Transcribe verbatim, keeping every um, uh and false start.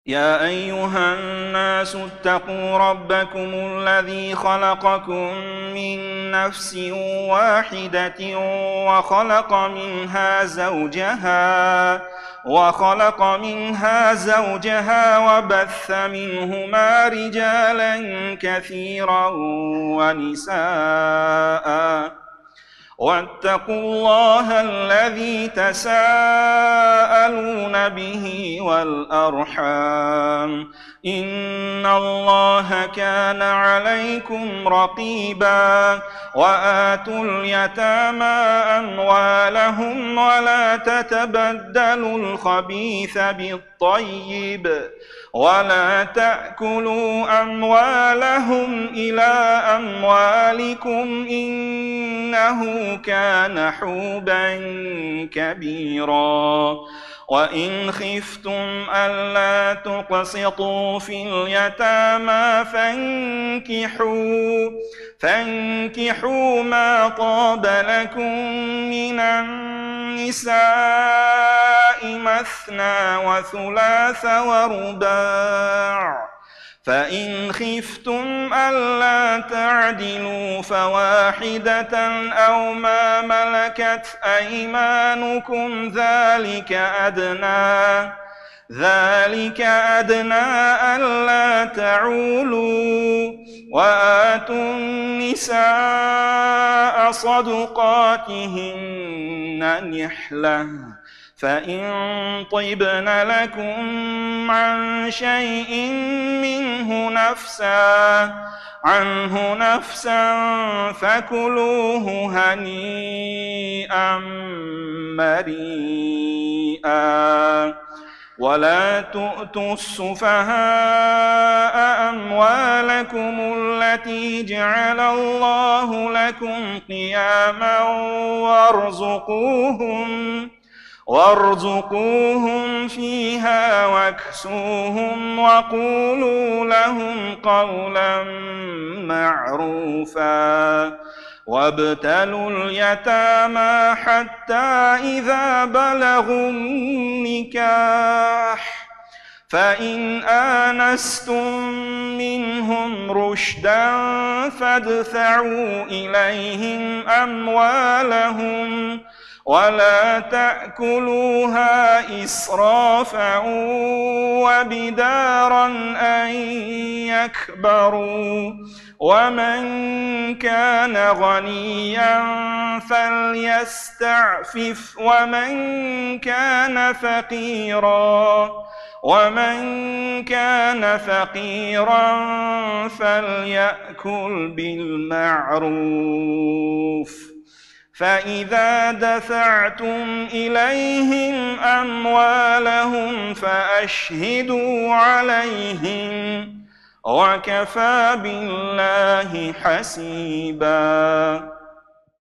يا أيها الناس اتقوا ربكم الذي خلقكم من نفس واحدة وخلق منها زوجها وخلق منها زوجها وبث منهما رجالا كثيرا ونساء واتقوا الله الذي تساءلون به والأرحام إن الله كان عليكم رقيبا وآتوا اليتامى أموالهم ولا تتبدلوا الخبيث بالطيب ولا تأكلوا أموالهم إلى أموالكم إنه كان حوبا كبيرا وإن خفتم ألا تقسطوا في اليتامى فانكحوا فانكحوا ما طاب لكم من النساء مثنى وثلاث ورباع فإن خفتم ألا تعدلوا فواحدة أو ما ملكت أيمانكم ذلك أدنى ذلك أدنى ألا تعولوا وآتوا النساء صدقاتهن نحلة فإن طبن لكم عن شيء منه نفسا عنه نفسا فكلوه هنيئا مريئا ولا تؤتوا السفهاء أموالكم التي جعل الله لكم قياما وارزقوهم وارزقوهم فيها واكسوهم وقولوا لهم قولا معروفا وابتلوا اليتامى حتى إذا بلغوا النكاح فإن آنستم منهم رشدا فادفعوا إليهم أموالهم ولا تأكلوها إسرافا وبدارا أن يكبروا ومن كان غنيا فليستعفف ومن كان فقيرا ومن كان فقيرا فليأكل بالمعروف فإذا دفعتم إليهم أموالهم فأشهدوا عليهم وكفى بالله حسيبا.